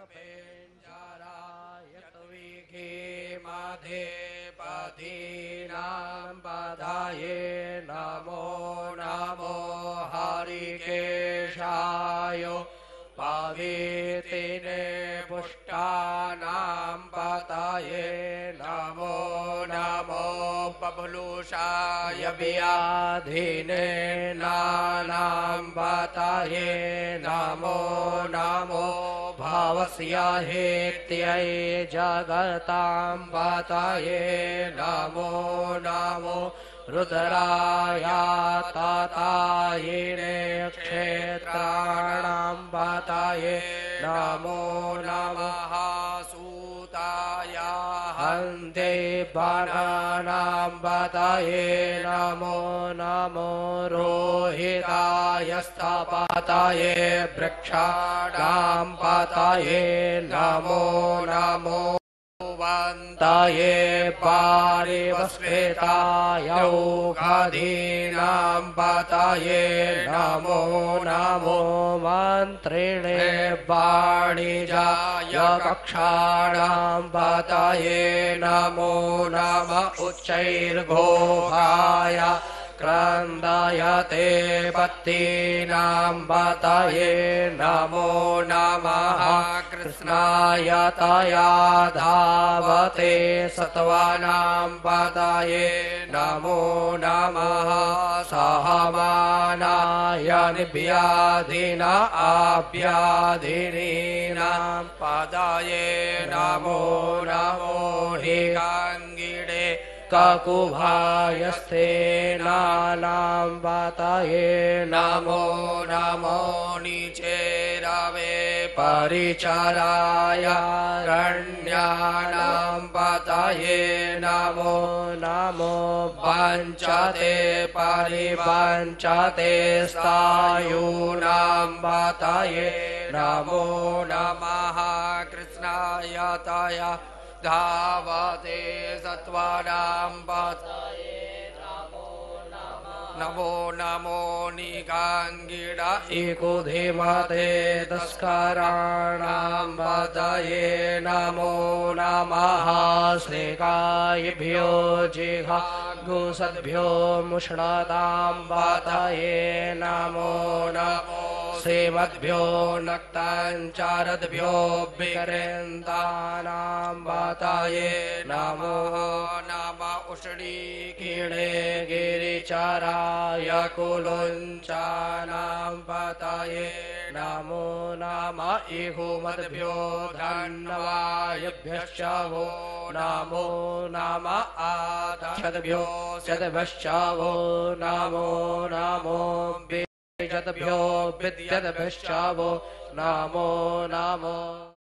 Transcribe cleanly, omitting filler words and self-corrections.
कपेञ्जराय कविगे माधे पदीनां पदाये नमो नमो हरिकेशाय पवित्रिणे पुष्टानां पतये नमो नमो बभलुषाय व्याधिने नानां पतये नमो नमो भावस्य हेत्यै जगतां पतये नमो नमो रुद्राय ततायिने क्षेत्राणां पतये नमो नमः सूताय हन्ते बाणानां पतये नमो नमो रोहिताय स्तपतये वृक्षाणां पतये नमो नमो वन्ताये पारिवस्वेताय औषधीनां पतये नमो नमो मन्त्रिणे वाणिजाय कक्षाणां पतये नमो नमः उच्चैर्घोषाय क्रन्दयते पत्तीनां पतये नमो नमः कृष्णाय तया धावते सत्त्वानां पतये नमो नमः सहमानाय निव्याधिन आव्याधिनीनां पतये नमो नमो हिगाङ्गिणे ककुभायस्ते नानां पतये नमो नमो निचेरवे परिचराय रण्यानां पतये नमो नमो वञ्चते परिवञ्चते स्थायूनां पतये नमो नमः कृष्णाय तया धावते सत्त्वानां पतये नमो नमो निगाङ्गिण इकुधिमते तस्कराणां पतये नमो नमः श्रीकायभ्यो जिघागुसद्भ्यो मुष्णतां पतये नमो नमो श्रीमद्भ्यो नक्ताञ्चारद्भ्यो विकरेन्दानां पतये नमो नमः उष्णीकिणे गिरिचराय कुलुञ्चानां पतये नमो नमः इहुमद्भ्यो धन्वायभ्यश्च वो नमो नमः आदशद्भ्यो शतभ्यश्च वो नमो नमो जतभ्यो विद्यद्भ्यश्च वो नमो नमो।